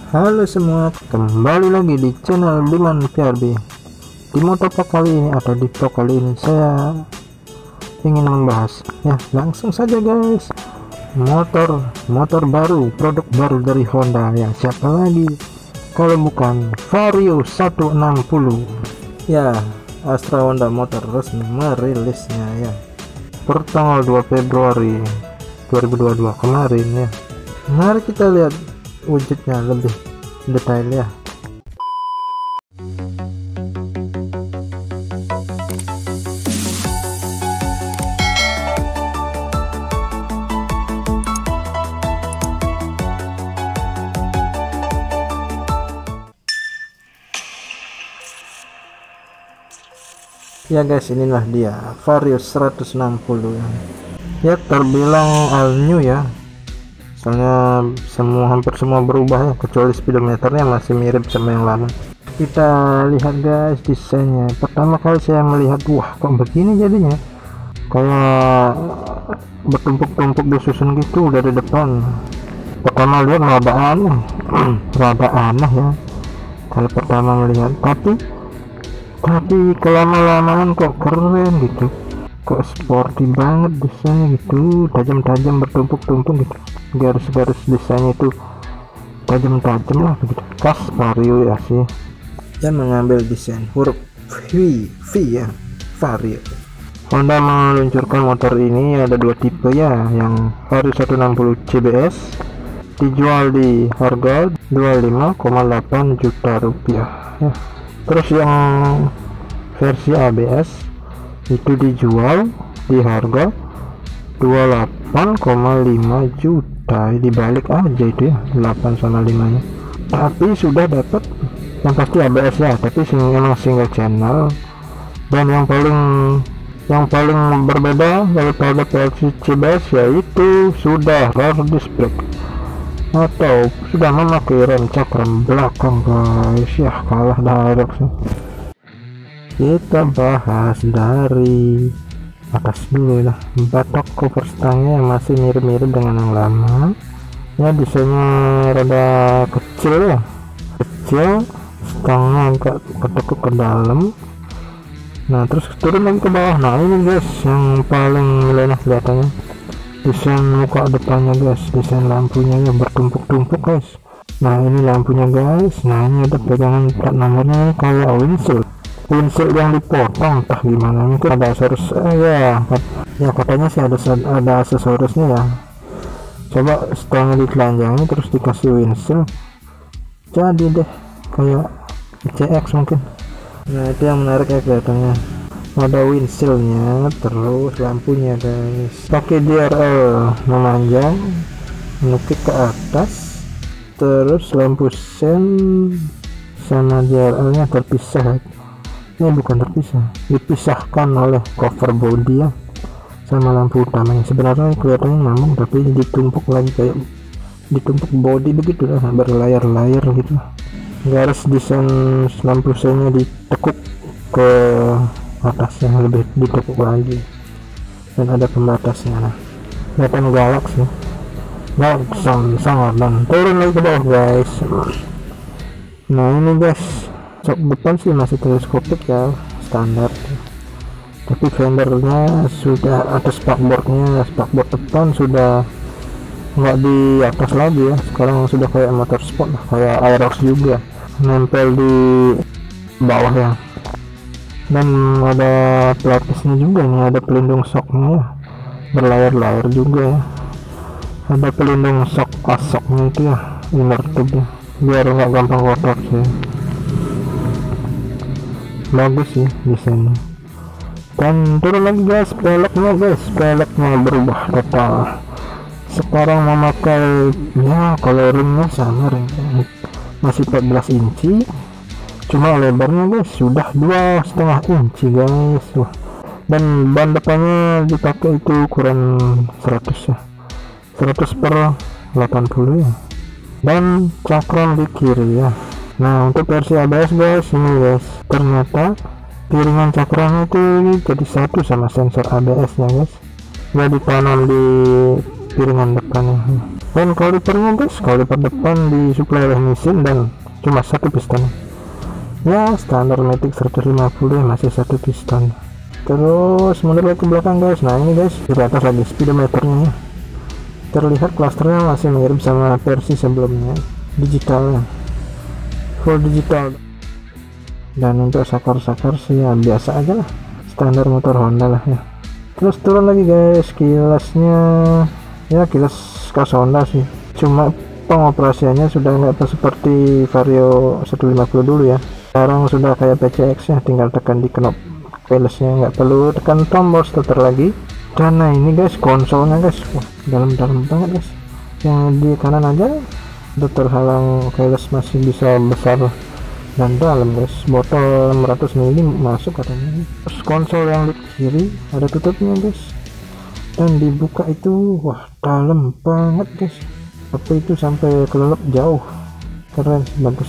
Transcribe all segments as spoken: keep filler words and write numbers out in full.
Halo semua, kembali lagi di channel Diman P R B. Di motovlog kali ini atau di vlog kali ini saya ingin membahas, ya langsung saja guys, motor motor baru, produk baru dari Honda. Ya siapa lagi kalau bukan Vario seratus enam puluh. Ya, Astra Honda Motor resmi merilisnya ya per tanggal dua Februari dua ribu dua puluh dua kemarin ya. Mari kita lihat wujudnya lebih detail ya. Ya guys, inilah dia Vario seratus enam puluh ya. Ya terbilang all new ya, soalnya semua hampir semua berubah ya, kecuali speedometernya masih mirip sama yang lama. Kita lihat guys desainnya. Pertama kali saya melihat, wah kok begini jadinya, kayak bertumpuk-tumpuk disusun gitu dari depan. Pertama lihat rada aneh rada aneh ya kalau pertama melihat, tapi tapi kelama-lamaan kok keren gitu, kok sporty banget desainnya gitu, tajam-tajam bertumpuk-tumpuk gitu, garis-garis desainnya itu tajam-tajam lah begitu, khas Vario ya sih. Yang mengambil desain huruf V, V ya, Vario. Honda meluncurkan motor ini ada dua tipe ya, yang Vario seratus enam puluh C B S dijual di harga dua puluh lima koma delapan juta rupiah ya. Terus yang versi A B S itu dijual di harga dua puluh delapan koma lima juta, dibalik aja itu ya, delapan sama lima nya. Tapi sudah dapat yang pasti A B S ya, tapi memang single channel. Dan yang paling yang paling berbeda daripada versi C B S yaitu sudah rear disc brake atau sudah memakai rem cakram belakang guys ya, kalah direct sih. Kita bahas dari atas dulu lah. Batok cover stangnya masih mirip-mirip dengan yang lama ya, desainnya rada kecil ya, kecil, stangnya agak ketekuk ke dalam. Nah terus turun lagi ke bawah. Nah ini guys yang paling nilainya kelihatannya, desain muka depannya guys, desain lampunya ya bertumpuk-tumpuk guys. Nah ini lampunya guys. Nah ini ada pegangan plat nomornya kayak windshield windshield yang dipotong entah gimana, mungkin ada aksesoris eh, ya ya katanya sih ada ada aksesorisnya ya. Coba setelahnya ditelanjangi terus dikasih windshield, jadi deh kayak C X mungkin. Nah itu yang menarik ya kelihatannya, ada windshieldnya, terus lampunya guys pakai D R L memanjang menukik ke atas, terus lampu sen sama D R L nya terpisah. Ini bukan terpisah, dipisahkan oleh cover body ya sama lampu utamanya. Sebenarnya kelihatannya nyambung tapi ditumpuk lagi kayak ditumpuk body begitu lah, berlayar-layar gitu. Garis desain lampu sennya ditekuk ke atasnya, lebih ditekuk lagi, dan ada pembatasnya. Nah kelihatan galak sih, galak sangat. Dan turun lagi ke bawah guys. Nah ini guys, sok depan sih masih teleskopik ya, standar, tapi fendernya sudah atas spakbornya, spakbor depan sudah nggak di atas lagi ya, sekarang sudah kayak motor sport lah, kayak Aerox juga, nempel di bawah ya. Dan ada pelapisnya juga nih, ada pelindung shocknya ya, berlayar-layar juga ya, ada pelindung shock asoknya itu ya, inner tube ya, biar nggak gampang kotor sih. Bagus sih desainnya. Dan turun lagi guys, peleknya guys, peleknya berubah total. Sekarang memakai ya, kalau ringnya sama, ringnya masih empat belas inci, cuma lebarnya guys sudah dua setengah inci guys. Wah. Dan ban depannya dipakai itu ukuran seratus ya, seratus per delapan puluh ya, dan cakram di kiri ya. Nah untuk versi A B S guys, ini guys ternyata piringan cakramnya itu jadi satu sama sensor A B S nya guys, ya ditanam di piringan depannya. Dan kalipernya guys, kaliper depan disuplai oleh mesin dan cuma satu piston ya, standar Matic seratus lima puluh masih satu piston. Terus mundur ke belakang guys, nah ini guys di atas lagi speedometernya ya. Terlihat klasternya masih mirip sama versi sebelumnya, digitalnya full digital. Dan untuk sakar-sakar sih ya biasa aja lah, standar motor Honda lah ya. Terus turun lagi guys, kilasnya ya kilas khas Honda sih, cuma pengoperasiannya sudah nggak seperti Vario seratus lima puluh dulu ya. Sekarang sudah kayak P C X ya, tinggal tekan di knop keylessnya, nggak perlu tekan tombol starter lagi. Dan nah ini guys konsolnya guys, wah dalam-dalam banget guys, yang di kanan aja udah terhalang keyless, masih bisa besar dan dalam guys, botol enam ratus mililiter masuk katanya. Terus konsol yang di kiri ada tutupnya guys, dan dibuka itu wah dalam banget guys, tapi itu sampai kelelep jauh, keren bagus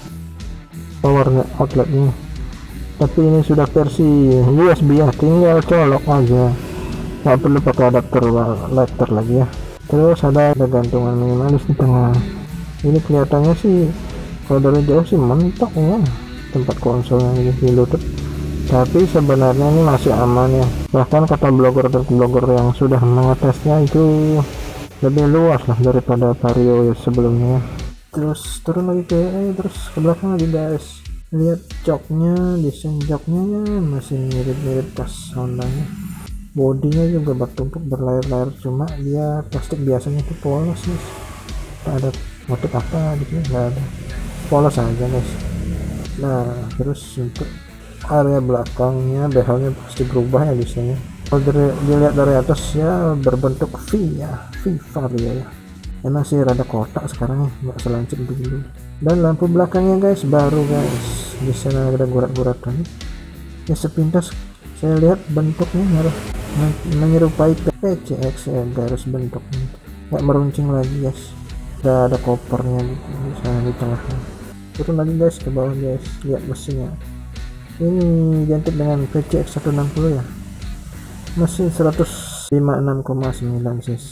powernya outletnya. Tapi ini sudah versi U S B ya, tinggal colok aja, nggak perlu pakai adapter lighter lagi ya. Terus ada, ada gantungan minimalis di tengah. Ini kelihatannya sih kalau dari jauh sih mentok ya tempat konsol yang di lutut, tapi sebenarnya ini masih aman ya. Bahkan kata blogger dan blogger yang sudah mengetesnya itu lebih luas lah daripada Vario sebelumnya. Terus turun lagi ke eh, terus ke belakang lagi guys, lihat joknya, desain joknya ya masih mirip-mirip tas Hondanya. Bodinya juga bertumpuk berlayar-layar, cuma dia plastik biasanya itu polos guys, tak ada motif apa gitu, nggak ada, polos aja guys. Nah terus untuk area belakangnya behelnya pasti berubah ya biasanya. Kalau dari, dilihat dari atas ya berbentuk V ya, V Vario ya. Emang sih rada kotak sekarang ya, nggak selancip dulu. Dan lampu belakangnya guys baru guys, di sana ada gurat-guratan ya sepintas. Saya lihat bentuknya harus menyerupai P C X ya, garis bentuknya nggak meruncing lagi guys. Udah ada kopernya di sana di tengahnya. Turun lagi guys ke bawah guys, lihat mesinnya. Ini identik dengan P C X seratus enam puluh ya, mesin seratus lima puluh enam koma sembilan cc,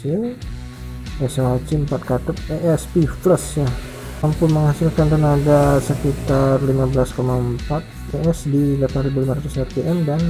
S O H C empat katup, E S P plus ya, mampu menghasilkan tenaga sekitar lima belas koma empat P S di delapan ribu lima ratus R P M dan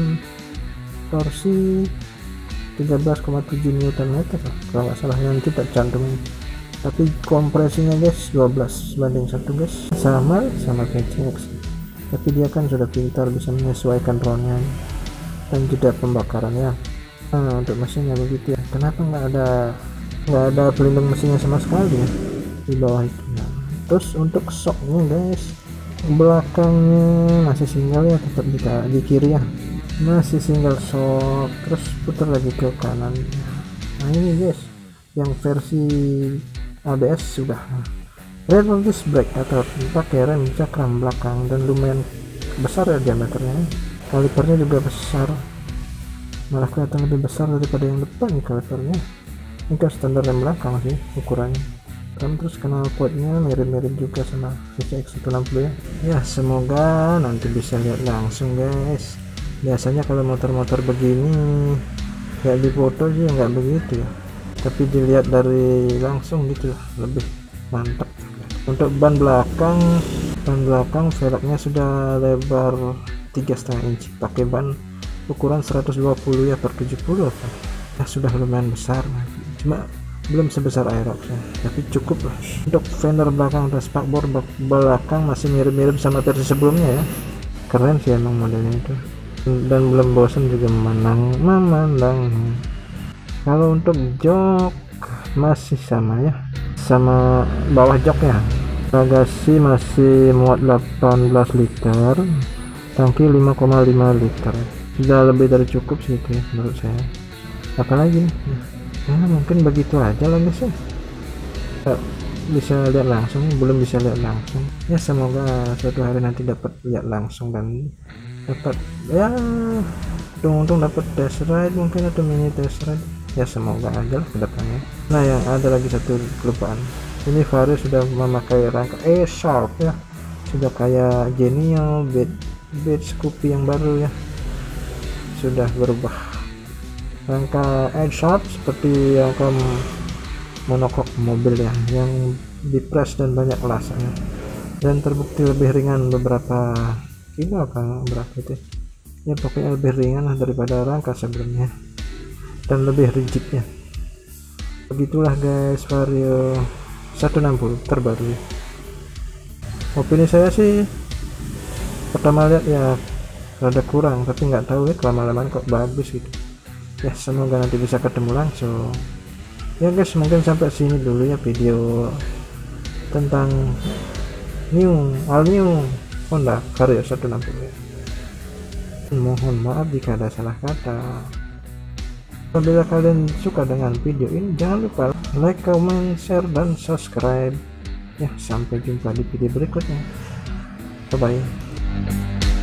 torsi tiga belas koma tujuh Newton meter kalau nggak salah, yang kita cantumin. Tapi kompresinya guys dua belas banding satu guys, sama sama P C X, tapi dia kan sudah pintar bisa menyesuaikan ronnya dan jeda pembakaran ya. Nah untuk mesinnya begitu ya, kenapa nggak ada nggak ada pelindung mesinnya sama sekali ya di bawah itu. Nah, terus untuk shocknya guys, belakangnya masih single ya, tetap di, di kiri ya, masih single shock. Terus putar lagi ke kanan. Nah ini guys yang versi A B S sudah rear disc brake atau pakai rem cakram belakang, dan lumayan besar ya diameternya. Kalipernya juga besar, malah kelihatan lebih besar daripada yang depan kalipernya. Ini kan standar rem belakang sih ukurannya. Dan terus knalpotnya mirip-mirip juga sama P C X seratus enam puluh ya. Ya semoga nanti bisa lihat langsung guys. Biasanya kalau motor-motor begini kayak di foto sih nggak begitu ya, tapi dilihat dari langsung gitu lebih mantap. Untuk ban belakang, ban belakang velgnya sudah lebar tiga koma lima inci, pakai ban ukuran seratus dua puluh ya per tujuh puluh kan. Nah, sudah lumayan besar, cuma belum sebesar Aerox ya, tapi cukup lah. Untuk fender belakang dan spakbor belakang masih mirip-mirip sama versi sebelumnya ya, keren sih emang modelnya itu, dan belum bosan juga memandang memandang. Kalau untuk jok masih sama ya, sama bawah joknya. Bagasi masih muat delapan belas liter, tangki lima koma lima liter, sudah lebih dari cukup sih itu ya, menurut saya. Apalagi nih ya, mungkin begitu aja lah guys ya. Bisa lihat langsung, belum bisa lihat langsung ya, semoga suatu hari nanti dapat lihat langsung dan dapat ya untung-untung dapat test ride mungkin, atau mini test ride ya, semoga aja lah kedepannya. Nah yang ada lagi satu kelupaan, ini Vario sudah memakai rangka E-Sharp ya, sudah kayak Genial Beat Beat Scoopy yang baru ya, sudah berubah rangka E-Sharp seperti yang kamu monokok mobil ya, yang dipres dan banyak kelasnya, dan terbukti lebih ringan beberapa kilo apa berapa itu ya, pokoknya lebih ringan daripada rangka sebelumnya dan lebih rigidnya. Begitulah guys Vario seratus enam puluh terbaru ya. Opini saya sih pertama lihat ya rada kurang, tapi nggak tahu ya lama-lama kok bagus gitu ya. Semoga nanti bisa ketemu langsung ya guys. Mungkin sampai sini dulu ya video tentang new all new Honda Vario seratus enam puluh ya. Mohon maaf jika ada salah kata. Apabila kalian suka dengan video ini, jangan lupa like, comment, share, dan subscribe ya. Sampai jumpa di video berikutnya. Bye bye.